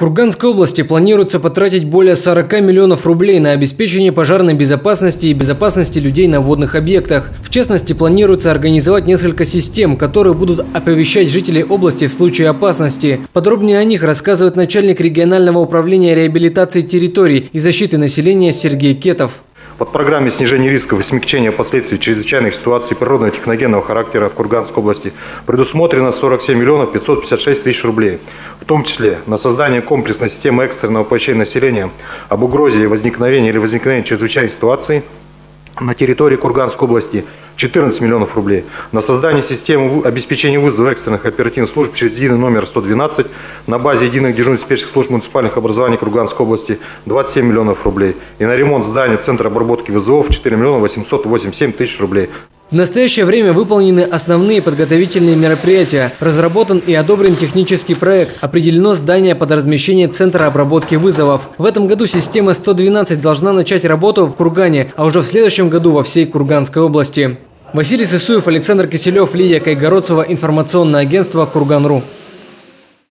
В Курганской области планируется потратить более 40 миллионов рублей на обеспечение пожарной безопасности и безопасности людей на водных объектах. В частности, планируется организовать несколько систем, которые будут оповещать жителей области в случае опасности. Подробнее о них рассказывает начальник регионального управления реабилитации территорий и защиты населения Сергей Кетов. Под программой снижения рисков и смягчения последствий чрезвычайных ситуаций природного и техногенного характера в Курганской области предусмотрено 47 миллионов 556 тысяч рублей, в том числе на создание комплексной системы экстренного оповещения населения об угрозе возникновения или возникновения чрезвычайной ситуации на территории Курганской области 14 миллионов рублей, на создание системы обеспечения вызова экстренных оперативных служб через единый номер 112 на базе единых дежурно-диспетчерских служб муниципальных образований Курганской области 27 миллионов рублей и на ремонт здания Центра обработки вызовов 4 миллиона 887 тысяч рублей. В настоящее время выполнены основные подготовительные мероприятия. Разработан и одобрен технический проект. Определено здание под размещение Центра обработки вызовов. В этом году система 112 должна начать работу в Кургане, а уже в следующем году во всей Курганской области. Василий Сысуев, Александр Киселев, Лидия Кайгородцева. Информационное агентство Курган.ру.